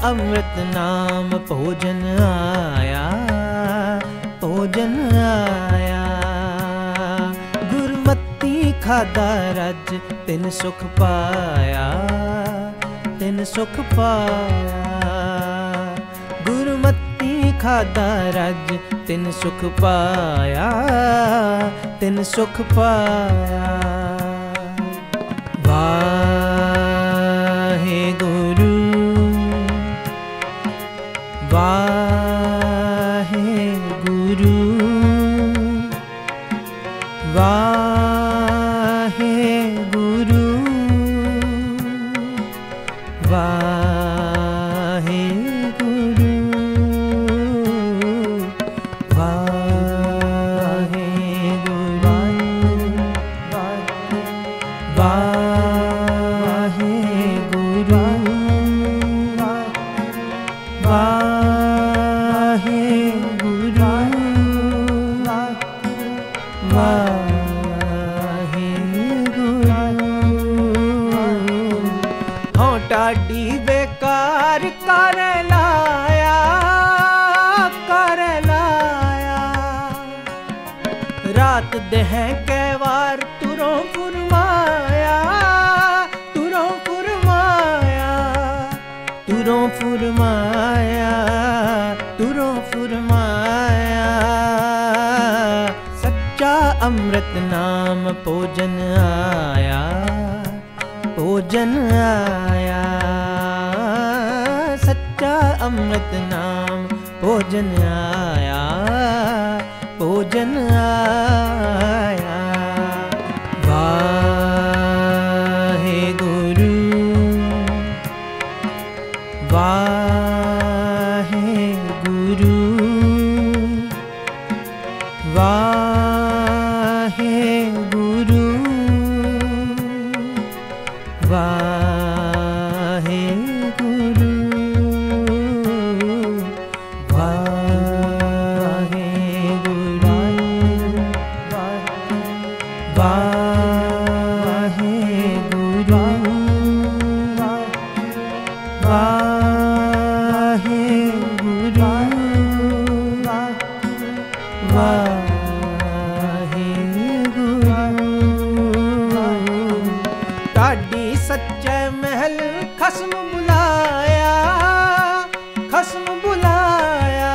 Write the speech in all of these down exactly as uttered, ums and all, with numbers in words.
अमृत नाम भोजन आया, भोजन आया। गुरमति खादा रज तिन सुख पाया, तिन सुख पाया। गुरमति खादा रज तिन सुख पाया, तिन सुख पाया। वाहे गुरु वाहे गुरु वाहे गुरु वाहे गुरु वाहे गुरु वाहे गुरु वाहे गुरु वाहे गुरु। हाँ टाडी बेकार कर लाया, कर लाया। रात देह के वार तुरों फुरमाया, तुरों फुरमाया, तुरों फुरमाया, तुरों फुरमाया। सच्चा अमृत नाम भोजन आया, भोजन आया। सच्चा अमृत नाम भोजन आया, भोजन आया। वाहे गुरु वाहे गुरु वाहे गुरु वाहे गुरु वाहे गुरु वाहे गुरु वाहे गुरु वाहे गुरु। टाडी सच्चे महल खसम बुलाया, खसम बुलाया।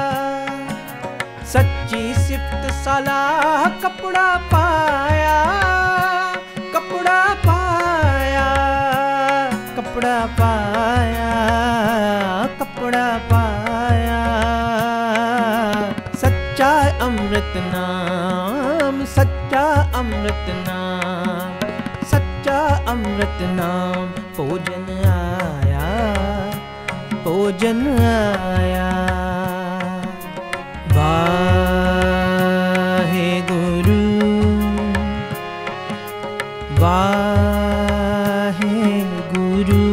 सच्ची सिफ्त सलाह कपड़ा पाया, कपड़ा पाया, कपड़ा पाया, कपड़ा पाया। सच्चा अमृत नाम, सच्चा अमृत नाम, सच्चा अमृत नाम भोजन आया, भोजन आया। वाहे गुरु वाहे गुरु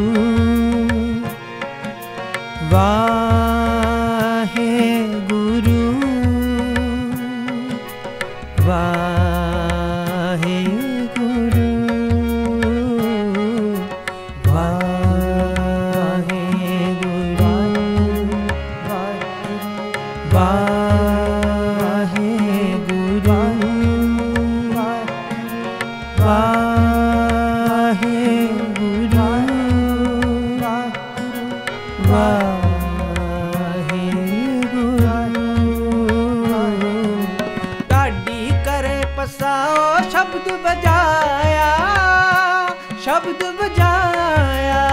वाहे गुरु वाहे गुरु वाहे गुरु वाहे गुरु वाहे गुरु वाहे गुरु। टाडी करे पसाओ शब्द बजाया, शब्द बजाया।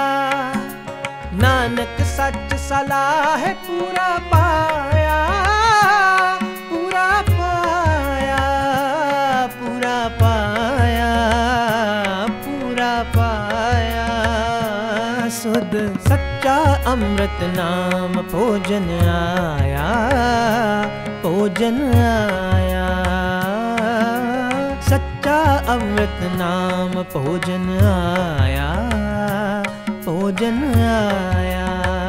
नानक सच सलाह पूरा पाया, पूरा पाया, पूरा पाया, पूरा पाया। सुध सच्चा अमृत नाम भोजन आया, भोजन आया। सच्चा अमृत नाम भोजन आया, भोजन आया।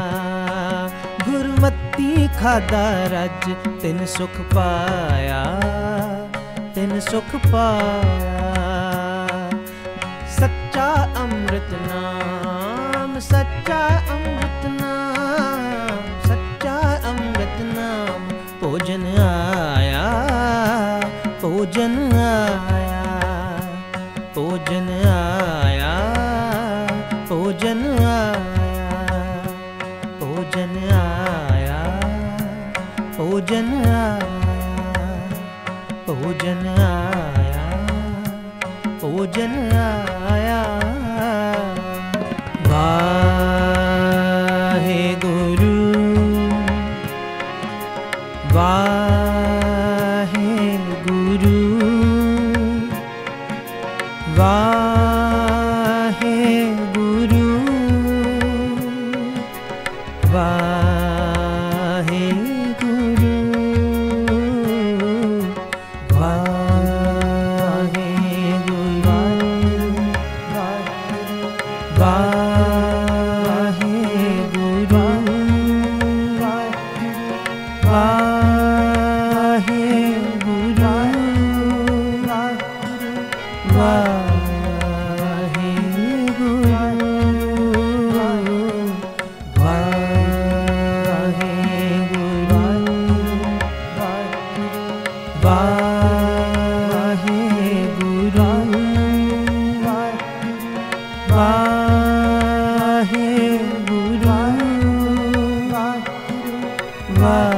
गुरमति खादा रज तिन सुख पाया, तिन सुख पाया। सच्चा अमृत नाम, सच्चा अमृत नाम। भोजन आया, भोजन आया, भोजन आया, भोजन आया, भोजन आया। वाहे गुरु, वाहे गुरु, वाहे गुरु, वाहे गुरु, वाहे गुरु, वाहे गुरु, वाहे गुरु, वाहे गुरु, वाहे गुरु, वाहे गुरु, वाहे गुरु, वाहे